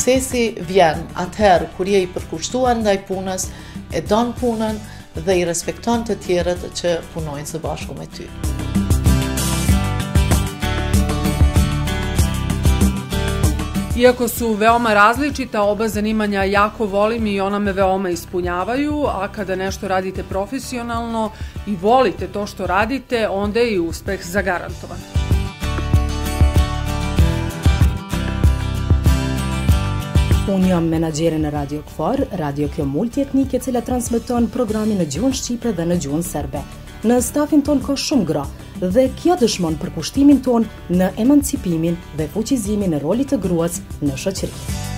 Suksesi vjen atëherë kur je I përkushtuar ndaj punës, e don punën dhe I respekton të tjerët që punojnë së bashku me ty. Iako su veoma različita, oba zanimanja jako volim I ona me veoma ispunjavaju, a kada nešto radite profesionalno I volite to što radite, onda je I uspeh zagarantovan. Unë jam menaxhere në Radio Kfar, radio kjo multietnike cila transmeton programin në gjuhën shqipe dhe në gjuhën serbe. Në stafin ton ka shumë gra dhe kjo dëshmon përkushtimin ton në emancipimin dhe fuqizimin e rolit të gruas në shoqëri.